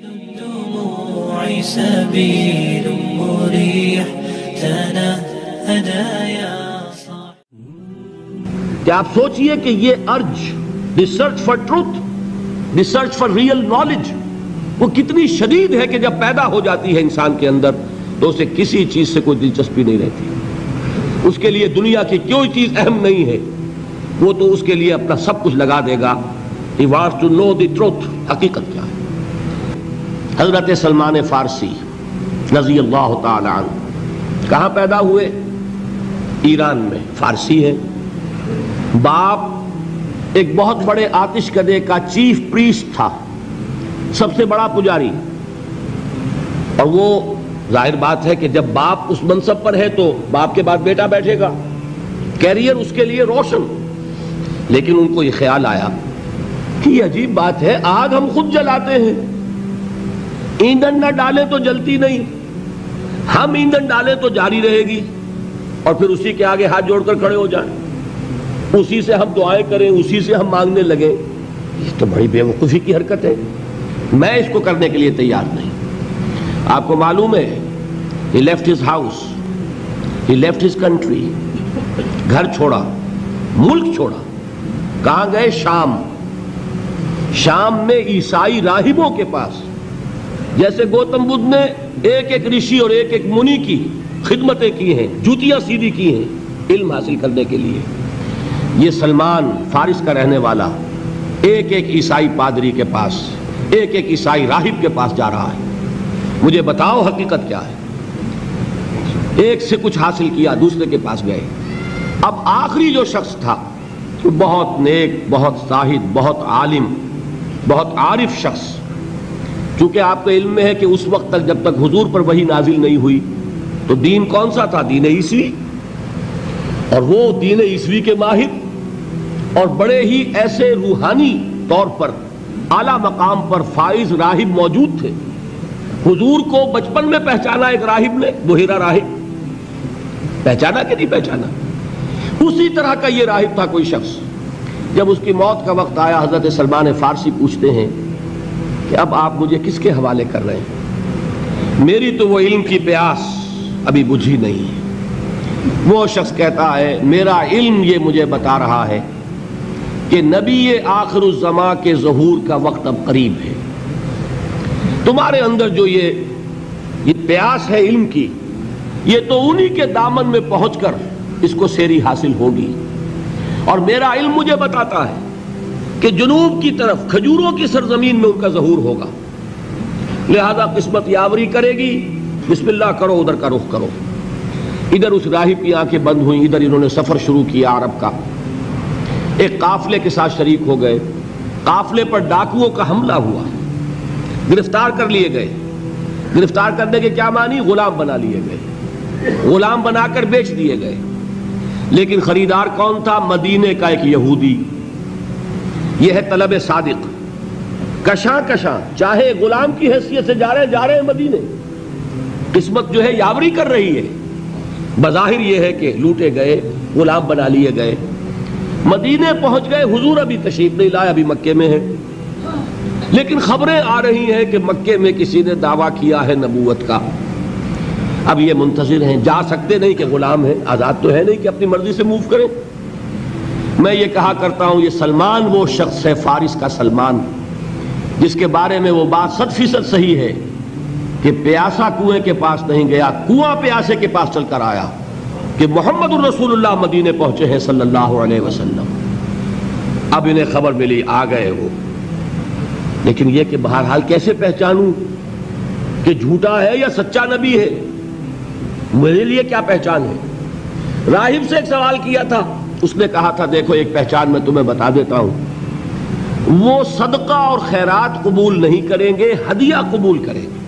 الدموع سبيل مريح تنهدى يا صاحب. کہ آپ سوچئے کہ یہ urge the search for truth, the search for real knowledge وہ کتنی شدید ہے کہ جب پیدا ہو جاتی ہے انسان کے اندر تو اسے کسی چیز سے کوئی دلچسپی نہیں رہتی. اس کے لیے دنیا کی کوئی چیز اہم نہیں ہے، وہ تو اس کے لیے اپنا سب کچھ لگا دے گا. He wants to know the truth. حقیقت کیا ہے؟ حضرت سلمان فارسی رضی اللہ تعالی عنہ کہاں پیدا ہوئے؟ ایران میں. فارسی ہے. باپ ایک بہت بڑے آتش کدے کا چیف پریسٹ تھا، سب سے بڑا پجاری. اور وہ ظاہر بات ہے کہ جب باپ اس منصب پر ہے تو باپ کے بعد بیٹا بیٹھے گا، کیریئر اس کے لیے روشن. لیکن ان کو یہ خیال آیا کہ یہ عجیب بات ہے، آگ ہم خود جلاتے ہیں، ایندھن نہ ڈالیں تو جلتی نہیں، ہم ایندھن ڈالیں تو جاری رہے گی، اور پھر اسی کے آگے ہاتھ جوڑ کر کھڑے ہو جائیں، اسی سے ہم دعائیں کریں، اسی سے ہم مانگنے لگیں. یہ تو بڑی بے وقوفی کی حرکت ہے، میں اس کو کرنے کے لیے تیار نہیں. آپ کو معلوم ہے he left his house, he left his country. گھر چھوڑا، ملک چھوڑا. کہاں گئے؟ شام. شام میں عیسائی راہبوں کے پاس، جیسے گوتم بدھ نے ایک ایک رشی اور ایک ایک منی کی خدمتیں کی ہیں، جوتیاں سیدھی کی ہیں علم حاصل کرنے کے لیے. یہ سلمان فارس کا رہنے والا ایک ایک عیسائی پادری کے پاس، ایک ایک عیسائی راہب کے پاس جا رہا ہے. مجھے بتاؤ حقیقت کیا ہے؟ ایک سے کچھ حاصل کیا، دوسرے کے پاس گئے. اب آخری جو شخص تھا بہت نیک، بہت زاہد، بہت عالم، بہت عارف شخص. چونکہ آپ کو علم میں ہے کہ اس وقت تک جب تک حضور پر وحی نازل نہیں ہوئی تو دین کون سا تھا؟ دین عیسوی. اور وہ دین عیسوی کے ماہر اور بڑے ہی ایسے روحانی طور پر اعلیٰ مقام پر فائز راہب موجود تھے. حضور کو بچپن میں پہچانا ایک راہب نے، بحیرہ راہب، پہچانا کہ نہیں پہچانا؟ اسی طرح کا یہ راہب تھا کوئی شخص. جب اس کی موت کا وقت آیا حضرت سلمان فارسی پوچھتے ہیں کہ اب آپ مجھے کس کے حوالے کر رہے ہیں؟ میری تو وہ علم کی پیاس ابھی بجھی نہیں ہے. وہ شخص کہتا ہے میرا علم یہ مجھے بتا رہا ہے کہ نبی آخر الزمان کے ظہور کا وقت اب قریب ہے. تمہارے اندر جو یہ پیاس ہے علم کی، یہ تو انہی کے دامن میں پہنچ کر اس کو سیری حاصل ہوگی. اور میرا علم مجھے بتاتا ہے کہ جنوب کی طرف کھجوروں کی سرزمین میں ان کا ظہور ہوگا. لہذا قسمت یاوری کرے گی، بسم اللہ کرو، ادھر کا رخ کرو. ادھر اس راہب کی آنکھیں بند ہوئیں، ادھر انہوں نے سفر شروع کیا عرب کا. ایک قافلے کے ساتھ شریک ہو گئے. قافلے پر ڈاکوؤں کا حملہ ہوا، گرفتار کر لیے گئے. گرفتار کرنے کے کیا معنی؟ غلام بنا لیے گئے، غلام بنا کر بیچ دیے گئے. لیکن خریدار کون تھا؟ مدینے کا ایک یہودی. یہ ہے طلب صادق. کشاں کشاں چاہے غلام کی حیثیت سے جا رہے ہیں مدینے. قسمت جو ہے یاوری کر رہی ہے. بظاہر یہ ہے کہ لوٹے گئے، غلام بنا لیے گئے، مدینے پہنچ گئے. حضور ابھی تشریف نہیں لائے، ابھی مکے میں ہیں. لیکن خبریں آ رہی ہیں کہ مکے میں کسی نے دعویٰ کیا ہے نبوت کا. اب یہ منتظر ہیں، جا سکتے نہیں کہ غلام ہیں، آزاد تو ہے نہیں کہ اپنی مرضی سے موو کریں. میں یہ کہا کرتا ہوں یہ سلمان وہ شخص ہے، فارس کا سلمان، جس کے بارے میں وہ بات 100% صحیح ہے کہ پیاسا کنویں کے پاس نہیں گیا، کنواں پیاسے کے پاس چل کر آیا کہ محمد الرسول اللہ مدینے پہنچے ہیں صلی اللہ علیہ وسلم. اب انہیں خبر ملی، آ گئے وہ. لیکن یہ کہ بہرحال کیسے پہچانوں کہ جھوٹا ہے یا سچا نبی ہے؟ میرے لیے کیا پہچان ہے؟ راہب سے ایک سوال کیا تھا، اس نے کہا تھا دیکھو ایک پہچان میں تمہیں بتا دیتا ہوں، وہ صدقہ اور خیرات قبول نہیں کریں گے، ہدیہ قبول کریں گے.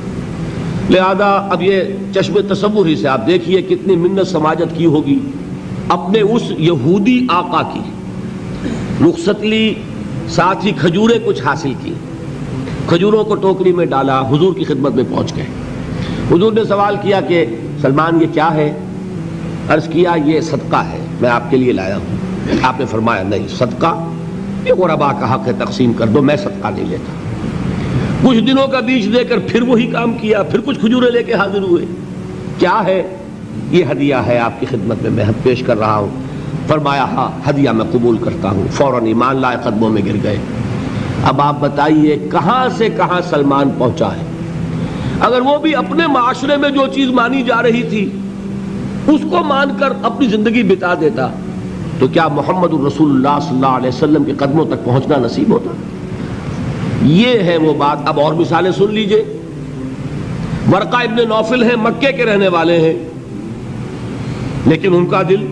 لہذا اب یہ چشم تصور ہی سے آپ دیکھیے کتنی منت سماجت کی ہوگی. اپنے اس یہودی آقا کی رخصت لی، ساتھ ہی کھجوریں کچھ حاصل کی، کھجوروں کو ٹوکری میں ڈالا، حضور کی خدمت میں پہنچ گئے. حضور نے سوال کیا کہ سلمان یہ کیا ہے؟ عرض کیا یہ صدقہ ہے، میں آپ کے لیے لایا ہوں. آپ نے فرمایا نہیں، صدقہ یہ غربا کا حق ہے، تقسیم کر دو، میں صدقہ نہیں لیتا. کچھ دنوں کا بیچ دے کر پھر وہی کام کیا، پھر کچھ کھجوریں لے کے حاضر ہوئے. کیا ہے یہ؟ ہدیہ ہے آپ کی خدمت میں پیش کر رہا ہوں. فرمایا ہاں ہدیہ میں قبول کرتا ہوں. فوراً ایمان لائے، قدموں میں گر گئے. اب آپ بتائیے کہاں سے کہاں سلمان پہنچا ہے. اگر وہ بھی اپنے معاشرے میں جو چیز مانی جا رہی تھی اس کو مان کر اپنی زندگی بتا دیتا تو کیا محمد الرسول اللہ صلی اللہ علیہ وسلم کے قدموں تک پہنچنا نصیب ہوتا؟ یہ ہے وہ بات. اب اور مثالیں سن لیجئے. ورقہ ابن نوفل ہیں، مکے کے رہنے والے ہیں، لیکن ان کا دل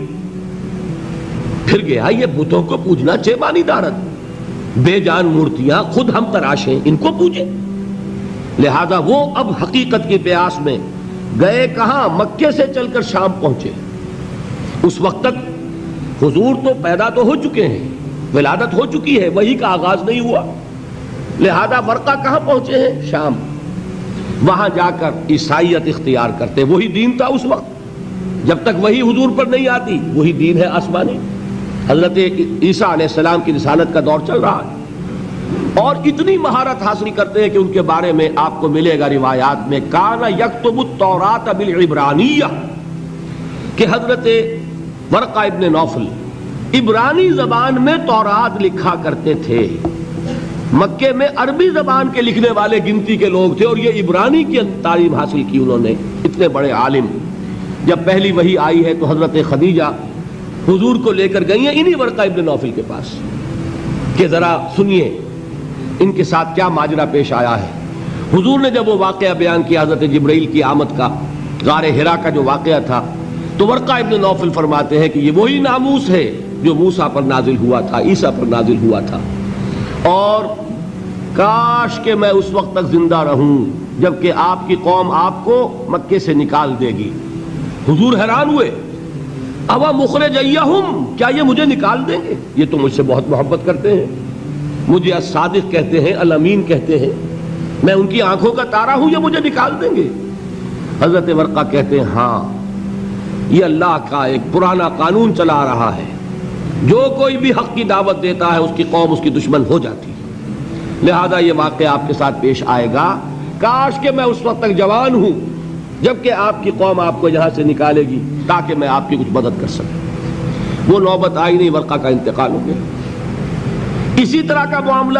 پھر گیا یہ بتوں کو پوجنا چیبانی دارت، بے جان مورتیاں خود ہم تراشیں، ان کو پوجیں. لہذا وہ اب حقیقت کی پیاس میں گئے کہاں؟ مکے سے چل کر شام پہنچے. اس وقت تک حضور تو پیدا تو ہو چکے ہیں، ولادت ہو چکی ہے، وحی کا آغاز نہیں ہوا. لہذا ورقہ کہاں پہنچے ہیں؟ شام. وہاں جا کر عیسائیت اختیار کرتے. وہی دین تھا اس وقت، جب تک وہی حضور پر نہیں آتی وہی دین ہے آسمانی. حضرت عیسیٰ علیہ السلام کی رسالت کا دور چل رہا ہے اور اتنی مہارت حاصل کرتے ہیں کہ ان کے بارے میں آپ کو ملے گا روایات میں کان یکتب التوراۃ بالعبرانیہ، کہ حضرت ورقہ ابن نوفل عبرانی زبان میں تورات لکھا کرتے تھے. مکے میں عربی زبان کے لکھنے والے گنتی کے لوگ تھے اور یہ عبرانی کی تعلیم حاصل کی انہوں نے. اتنے بڑے عالم. جب پہلی وحی آئی ہے تو حضرت خدیجہ حضور کو لے کر گئی ہیں انہی ورقہ ابن نوفل کے پاس کہ ذرا سنیے ان کے ساتھ کیا ماجرا پیش آیا ہے. حضور نے جب وہ واقعہ بیان کیا حضرت جبرائیل کی آمد کا، غار حرا کا جو واقعہ تھا، تو ورقہ ابن نوفل فرماتے ہیں کہ یہ وہی ناموس ہے جو موسیٰ پر نازل ہوا تھا، عیسیٰ پر نازل ہوا تھا، اور کاش کہ میں اس وقت تک زندہ رہوں جبکہ آپ کی قوم آپ کو مکے سے نکال دے گی. حضور حیران ہوئے، اوا مخرجیہم، کیا یہ مجھے نکال دیں گے؟ یہ تو مجھ سے بہت محبت کرتے ہیں، مجھے الصادق کہتے ہیں، الامین کہتے ہیں، میں ان کی آنکھوں کا تارا ہوں، یہ مجھے نکال دیں گے؟ حضرت ورقہ کہتے ہیں ہاں، یہ اللہ کا ایک پرانا قانون چلا رہا ہے، جو کوئی بھی حق کی دعوت دیتا ہے اس کی قوم اس کی دشمن ہو جاتی ہے. لہذا یہ واقعہ آپ کے ساتھ پیش آئے گا. کاش کہ میں اس وقت تک جوان ہوں جبکہ آپ کی قوم آپ کو یہاں سے نکالے گی تاکہ میں آپ کی کچھ مدد کر سکوں. وہ نوبت آئی نہیں، ورقہ کا انتقال ہو گیا. اسی طرح کا معاملہ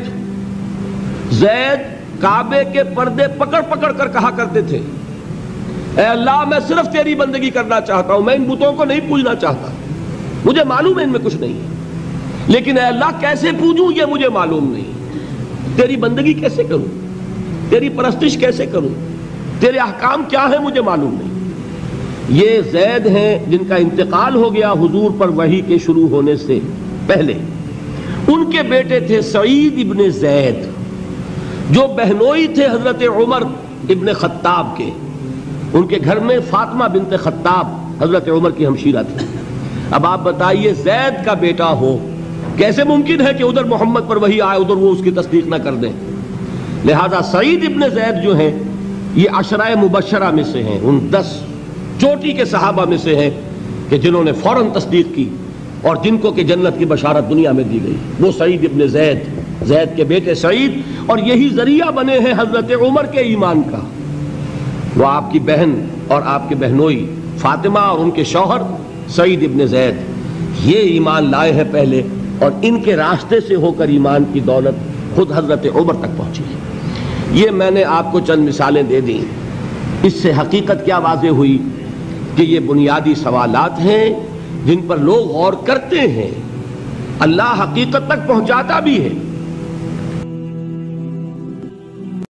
زید کعبے کے پردے پکڑ پکڑ کر کہا کرتے تھے اے اللہ میں صرف تیری بندگی کرنا چاہتا ہوں، میں ان بتوں کو نہیں پوجنا چاہتا، مجھے معلوم ہے ان میں کچھ نہیں ہے، لیکن اے اللہ کیسے پوجوں یہ مجھے معلوم نہیں، تیری بندگی کیسے کروں، تیری پرستش کیسے کروں، تیرے احکام کیا ہیں مجھے معلوم نہیں. یہ زید ہیں جن کا انتقال ہو گیا حضور پر وحی کے شروع ہونے سے پہلے. ان کے بیٹے تھے سعید ابن زید جو بہنوئی تھے حضرت عمر ابن خطاب کے. ان کے گھر میں فاطمہ بنت خطاب حضرت عمر کی ہمشیرہ تھی. اب آپ بتائیے زید کا بیٹا ہو، کیسے ممکن ہے کہ ادھر محمد پر وحی آئے ادھر وہ اس کی تصدیق نہ کر دیں؟ لہذا سعید ابن زید جو ہیں یہ عشرہ مبشرہ میں سے ہیں، ان 10 چوٹی کے صحابہ میں سے ہیں کہ جنہوں نے فوراً تصدیق کی اور جن کو کہ جنت کی بشارت دنیا میں دی گئی. وہ سعید ابن زید کے بیٹے سعید، اور یہی ذریعہ بنے ہیں حضرت عمر کے ایمان کا. وہ آپ کی بہن اور آپ کے بہنوئی فاطمہ اور ان کے شوہر سعید ابن زید یہ ایمان لائے ہیں پہلے، اور ان کے راستے سے ہو کر ایمان کی دولت خود حضرت عمر تک پہنچی ہے. یہ میں نے آپ کو چند مثالیں دے دیں. اس سے حقیقت کیا واضح ہوئی کہ یہ بنیادی سوالات ہیں جن پر لوگ غور کرتے ہیں. اللہ حقیقت تک پہنچاتا بھی ہے